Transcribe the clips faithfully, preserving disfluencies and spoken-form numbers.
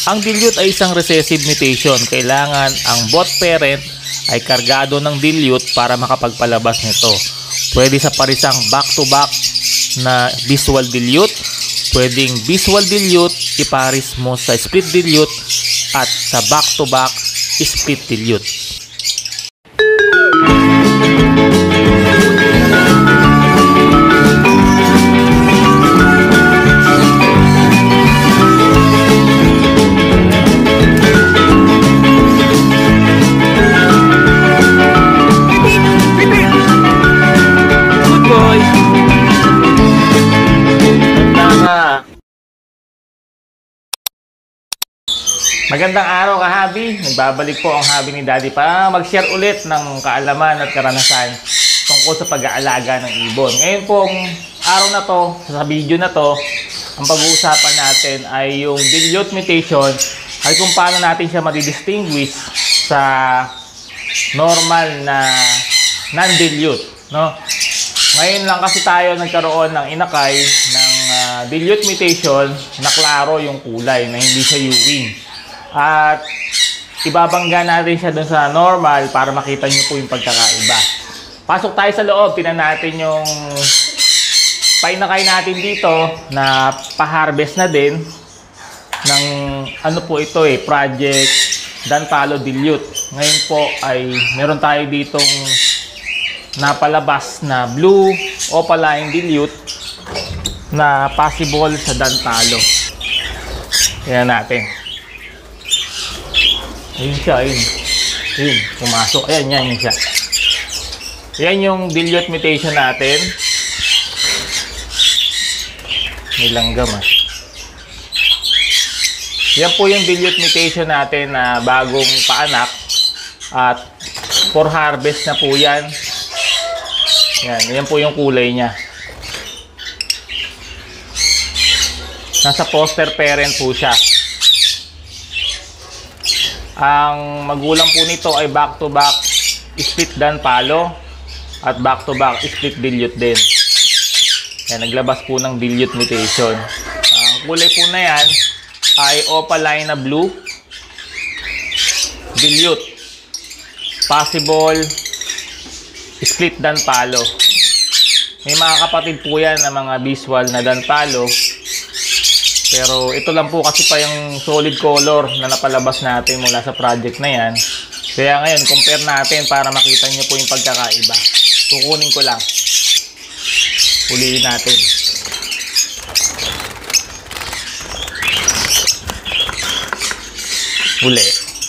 Ang dilute ay isang recessive mutation. Kailangan ang both parent ay kargado ng dilute para makapagpalabas nito. Pwede sa parisang back-to-back na visual dilute, pwedeng visual dilute iparis mo sa split dilute, at sa back-to-back split dilute. Magandang araw ka-hobby! Nagbabalik po ang hobby ni Daddy para mag-share ulit ng kaalaman at karanasan tungkol sa pag-aalaga ng ibon. Ngayon pong araw na to, sa video na to, ang pag-uusapan natin ay yung dilute mutation ay kung paano natin siya madidistinguish sa normal na non-dilute, no? Ngayon lang kasi tayo nagkaroon ng inakay ng uh, dilute mutation na klaro yung kulay, na hindi siya Ewing. At ibabangga natin siya dun sa normal para makita nyo po yung pagkakaiba. Pasok tayo sa loob, tingnan natin yung painakay natin dito na pa-harvest na din ng ano po ito eh, Project Danpalo Dilute. Ngayon po ay meron tayo ditong napalabas na blue opaline dilute na possible sa Danpalo. Tingnan natin. Ayun siya, ayun. Ayun, pumasok. Ayan, yan, yun siya. Yan yung dilute mutation natin. May langgam ah. Yan po yung dilute mutation natin na bagong paanak. At for harvest na po yan. Yan, yan po yung kulay niya. Nasa foster parent po siya. Ang magulang po nito ay back-to-back split Danpalo at back-to-back split dilute din. Yan, naglabas po ng dilute mutation. Ang kulay po na yan ay opaline na blue dilute. Possible split Danpalo. May mga kapatid po yan na mga visual na Danpalo. Pero ito lang po kasi pa yung solid color na napalabas natin mula sa project na yan. Kaya ngayon, compare natin para makita nyo po yung pagkakaiba. Kukunin ko lang. Uliin natin. Uli.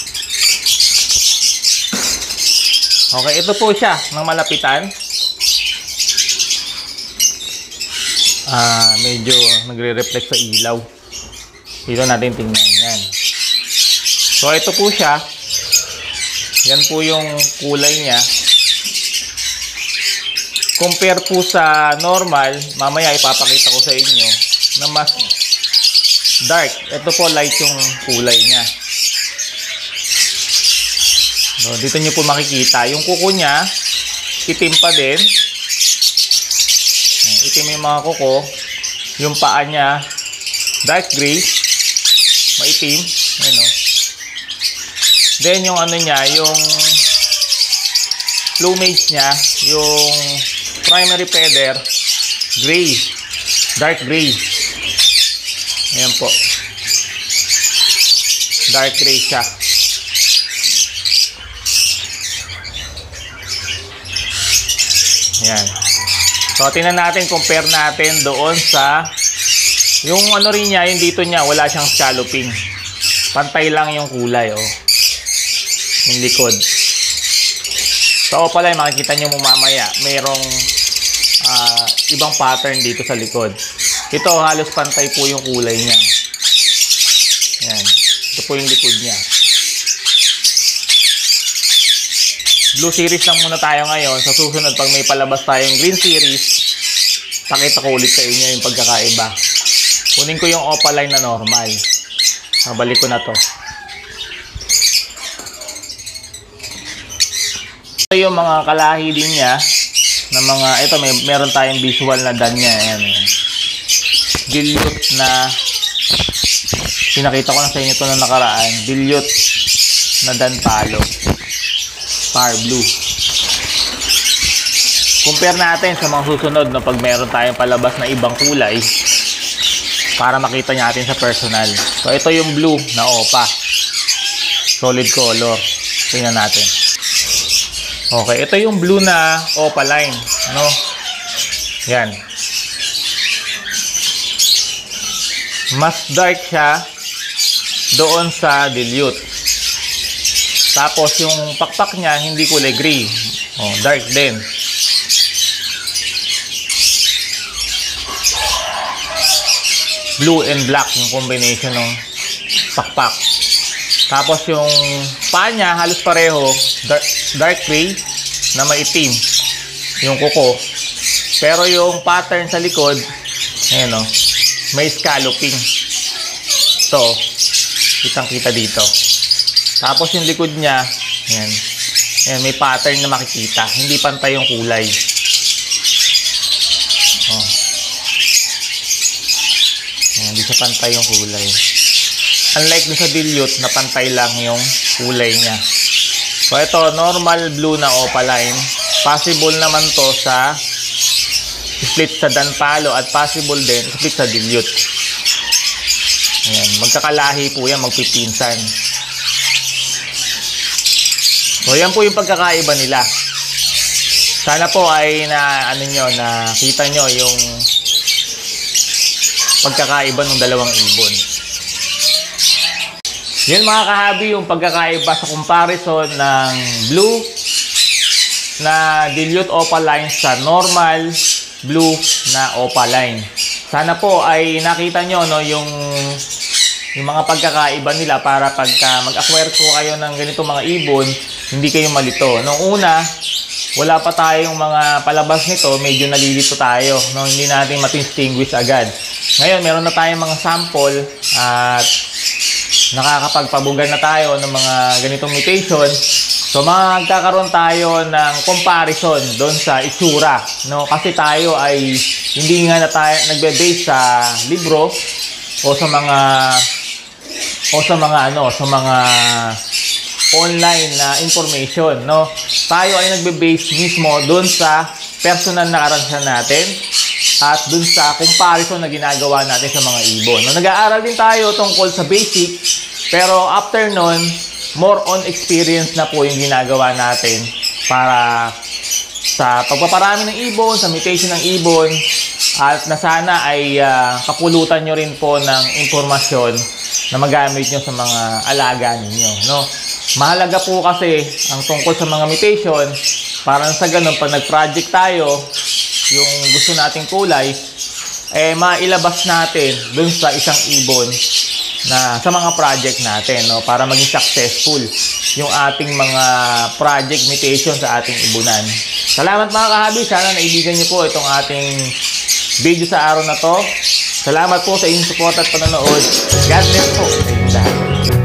Okay, ito po siya ng malapitan. Ah, medyo nagre-reflect sa ilaw. Dito natin tingnan yan. So ito po siya. Yan po yung kulay niya. Compare po sa normal, mamaya ipapakita ko sa inyo na mas dark. Ito po light yung kulay niya. So, dito nyo po makikita. Yung kuko niya, itim pa din. Itim yung mga kuko. Yung paa niya dark gray, maitim, you know. Then yung ano niya, yung plumage niya, yung primary feather gray, dark gray. Ayan po, dark gray siya. Ayan. So, tingnan natin, compare natin doon sa yung ano rin niya, yung dito niya, wala siyang scalloping. Pantay lang yung kulay, oh. Yung likod. So, pala, makikita nyo mo mamaya, mayroong uh, ibang pattern dito sa likod. Ito, halos pantay po yung kulay niya. Yan. Ito po yung likod niya. Blue series lang muna tayo ngayon. Sa susunod, pag may palabas tayong green series, pakita ko ulit sa inyo yung pagkakaiba. Kunin ko yung opaline na normal. Nabalik ko na to. Ito yung mga kalahi din niya na mga, ito may meron tayong visual na dan niya. Ayan, ayan. Dilute na Pinakita ko na sa inyo ito na nakaraan. Dilute na Danpalo. Far Blue. Compare natin sa mga susunod na pag meron tayong palabas na ibang kulay para makita natin sa personal. So, ito yung blue na Opa. Solid color. Tingnan natin. Okay, ito yung blue na Opaline. Ano? Yan. Mas dark siya doon sa dilute. Tapos yung pakpak niya hindi kulay gray. Oh, dark din. Blue and black yung combination ng pakpak. Tapos yung paa niya halos pareho, dark, dark gray na maitim yung kuko. Pero yung pattern sa likod, ayan o, may scalloping. Ito, kitang-kita dito. Tapos yung likod niya, ayan, ayan, may pattern na makikita. Hindi pantay yung kulay. Oh. Ayan, hindi siya pantay yung kulay. Unlike dun sa dilute na pantay lang yung kulay niya. So ito, normal blue na Opaline. Possible naman to sa split sa Danpalo at possible din split sa dilute. Ayan, magkakalahi po yan, magpipinsan. So yan po yung pagkakaiba nila. Sana po ay na ano nyo, nakita nyo yung pagkakaiba ng dalawang ibon. Yan mga kahabi, yung pagkakaiba sa comparison ng blue na dilute Opaline sa normal blue na Opaline. Sana po ay nakita nyo no, yung, yung mga pagkakaiba nila para pagka mag-acquire po kayo ng ganitong mga ibon, hindi kayo malito. Noong una, wala pa tayong mga palabas nito, medyo nalilito tayo. No? Hindi natin matistinguish agad. Ngayon, meron na tayong mga sample at nakakapagpabugan na tayo ng mga ganitong mutation. So magkakaroon tayo ng comparison doon sa itsura, no? Kasi tayo ay hindi nga na tayo nagbe-base sa libro o sa mga o sa mga ano, sa mga online na information, no? Tayo ay nagbe-base mismo doon sa personal na karanasan natin at dun sa comparison na ginagawa natin sa mga ibon. No, nag-aaral din tayo tungkol sa basic, pero after nun, more on experience na po yung ginagawa natin para sa pagpaparami ng ibon, sa mutation ng ibon, at na sana ay uh, kapulutan nyo rin po ng impormasyon na magamit nyo sa mga alaga ninyo. No? Mahalaga po kasi ang tungkol sa mga mutation, para sa ganun, pag nag-project tayo, yung gusto nating kulay, eh mailabas natin dun sa isang ibon na sa mga project natin, no, para maging successful yung ating mga project mutation sa ating ibunan. Salamat mga kahabi, sana naibigan niyo po itong ating video sa araw na to. Salamat po sa inyong support at panonood. God bless po sa inyong lahat.